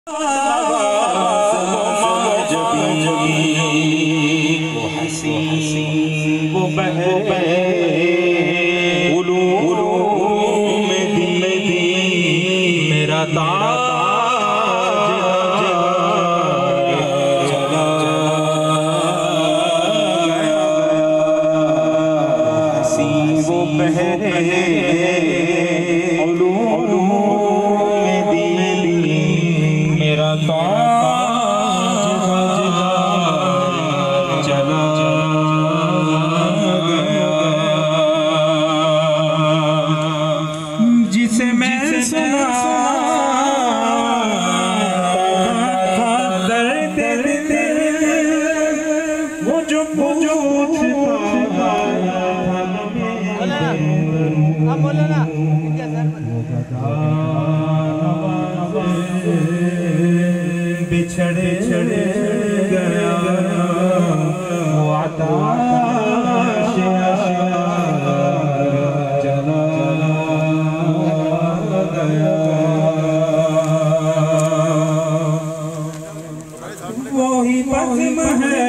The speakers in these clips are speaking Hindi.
वो हसी वो बहे उलूम में मेरा ताज चला हसी वो बहे उलूम में मेरा जिसे मैं सुना दर्द वो जो बिछड़े गया वो आताश चला गया वही बज़्म है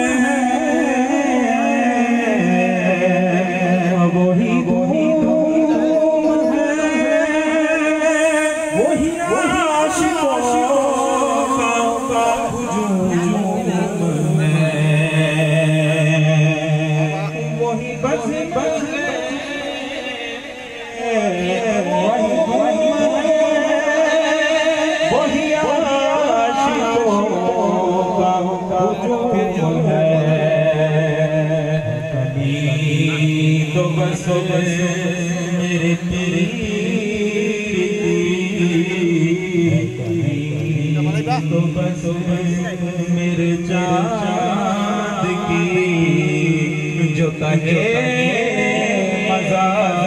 वही धूम है वही आशिकों का हुजूम है वही बज़्म वही आशिकों का हुजूम है कभी तो बस मेरे तो बस मेरे चाँद की जो कहे मज़ा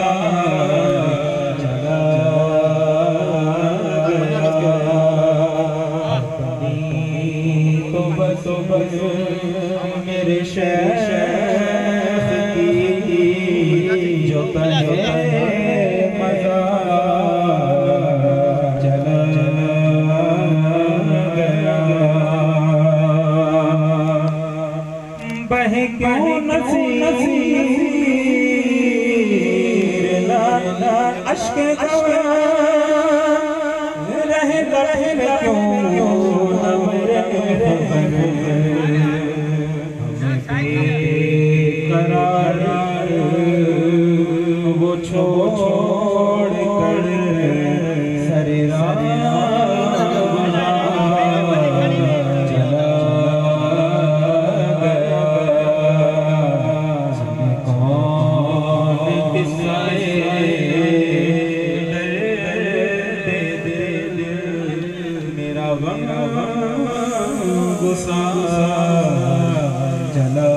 चला तो बस मेरे शेख की जो कहे मज़ा चला बहे क्यों नसीर ना अश्क रहे क्यों न मेरे करार वो छोड़ कर सरे गुस्सा चला